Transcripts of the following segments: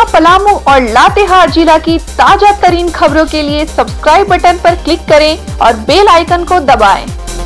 खंडवा, पलामू और लातेहार जिला की ताजा तरीन खबरों के लिए सब्सक्राइब बटन पर क्लिक करें और बेल आइकन को दबाएं।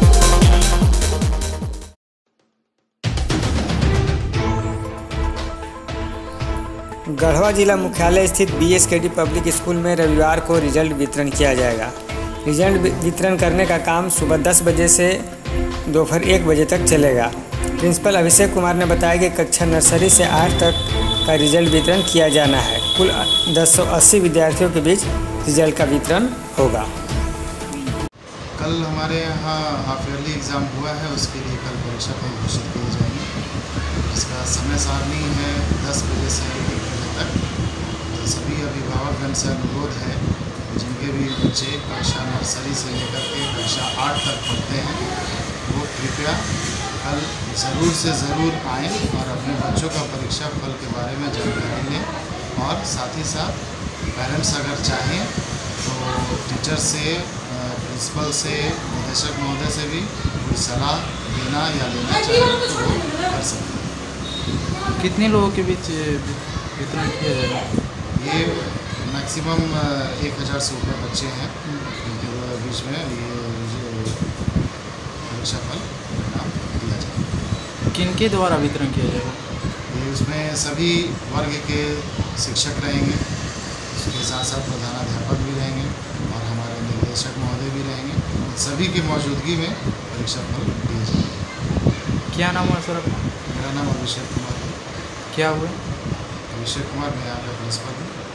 गढ़वा जिला मुख्यालय स्थित BSKD पब्लिक स्कूल में रविवार को रिजल्ट वितरण किया जाएगा। रिजल्ट वितरण करने का काम सुबह 10 बजे से दोपहर 1 बजे तक चलेगा। प्रिंसिपल अभिषेक कुमार ने बताया कि कक्षा नर्सरी से 8 तक का रिजल्ट वितरण किया जाना है। कुल 1080 विद्यार्थियों के बीच रिजल्ट का वितरण होगा। कल हमारे यहाँ हाफ ईयरली एग्ज़ाम हुआ है, उसके लिए कल परीक्षा फल घोषित किए जाएंगे। इसका समय सारणी है 10 बजे से 1 बजे तक। तो सभी अभिभावकगण से अनुरोध है, जिनके भी बच्चे कक्षा नर्सरी से लेकर के कक्षा 8 तक पढ़ते हैं, वो कृपया कल ज़रूर से ज़रूर आएँ और अपने बच्चों का परीक्षा फल के बारे में जानकारी लें। और साथ ही साथ पेरेंट्स अगर चाहें तो टीचर से, प्रिंसिपल से, निदेशक महोदय से भी कोई सलाह देना या लेना चाहें तो वो कर सकते हैं। कितने लोगों के बीच वितरण किया जाएगा? ये मैक्सिमम 1000 से ऊपर बच्चे हैं, उनके बीच में ये परीक्षा फल परिणाम दिया जाएगा। किनके द्वारा वितरण किया जाएगा? ये उसमें सभी वर्ग के शिक्षक रहेंगे, उसके साथ साथ प्रधानाध्यापक भी रहेंगे और हमारे निदेशक महोदय भी रहेंगे। सभी की मौजूदगी में परीक्षा फल दिए जाएंगे। क्या नाम है सर आपका? मेरा नाम अभिषेक कुमार है। क्या हुआ? अभिषेक कुमार, मैं यहाँ का प्रिंसिपल हूँ।